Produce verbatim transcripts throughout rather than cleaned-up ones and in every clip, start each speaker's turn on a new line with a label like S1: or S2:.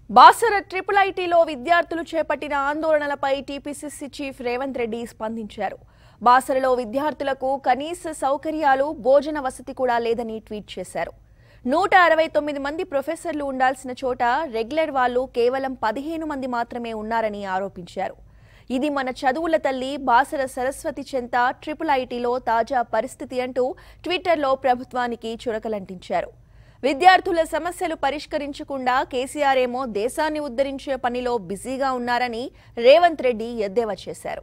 S1: Basara I I I T లో విద్యార్థులు చేపట్టిన ఆందోళనలపై టీపీసీసీ చీఫ్ రేవంత్ రెడ్డి స్పందించారు. బాసరలో విద్యార్థులకు కనీస సౌకర్యాలు, భోజన వసతి కూడా లేదని ట్వీట్ చేశారు. నూట అరవై తొమ్మిది మంది ప్రొఫెసర్లు ఉండాల్సిన చోట రెగ్యులర్ వాళ్ళు కేవలం పదిహేను మంది మాత్రమే ఉన్నారని ఆరోపించారు. ఇది మన చదువుల తల్లి బాసర సరస్వతి చెంత ట్రిపుల్ ఐటీలో తాజా పరిస్థితి అంటూ ట్విట్టర్లో ప్రభుత్వానికి చురకలంటించారు. విద్యార్థుల సమస్యలు పరిష్కరించకుండా కేసీఆర్ ఏమో దేశాన్ని ఉద్ధరించే పనిలో బిజీగా ఉన్నారని రేవంత్ రెడ్డి ఎద్దేవా చేశారు.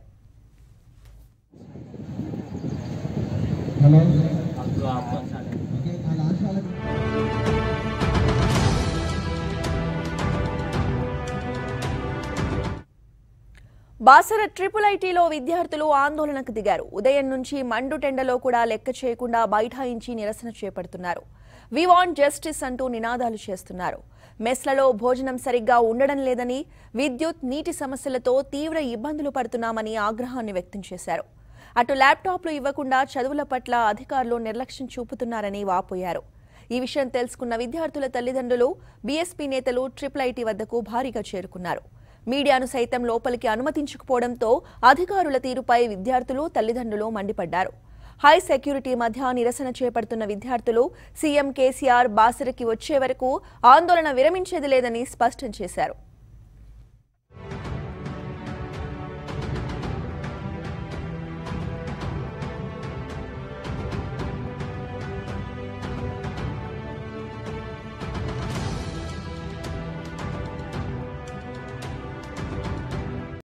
S1: బాసర ట్రిపుల్ ఐటీలో విద్యార్థులు ఆందోళనకు దిగారు. ఉదయం నుంచి మండుటెండలో కూడా లెక్క చేయకుండా బైఠాయించి నిరసన చేపడుతున్నారు. వి వాంట్ జస్టిస్ అంటూ నినాదాలు చేస్తున్నారు. మెస్లలో భోజనం సరిగ్గా ఉండడం లేదని, విద్యుత్, నీటి సమస్యలతో తీవ్ర ఇబ్బందులు పడుతున్నామని ఆగ్రహాన్ని వ్యక్తం చేశారు. అటు ల్యాప్టాప్లు ఇవ్వకుండా చదువుల పట్ల అధికారులు నిర్లక్ష్యం చూపుతున్నారని వాపోయారు. ఈ విషయం తెలుసుకున్న విద్యార్థుల తల్లిదండ్రులు, బీఎస్పీ నేతలు ట్రిపుల్ ఐటీ వద్దకు భారీగా చేరుకున్నారు. మీడియాను సైతం లోపలికి అనుమతించకపోవడంతో అధికారుల తీరుపై విద్యార్థులు, తల్లిదండ్రులు మండిపడ్డారు. హై సెక్యూరిటీ మధ్య నిరసన చేపడుతున్న విద్యార్థులు సీఎం కేసీఆర్ బాసరకి వచ్చే వరకు ఆందోళన విరమించేది లేదని స్పష్టం చేశారు.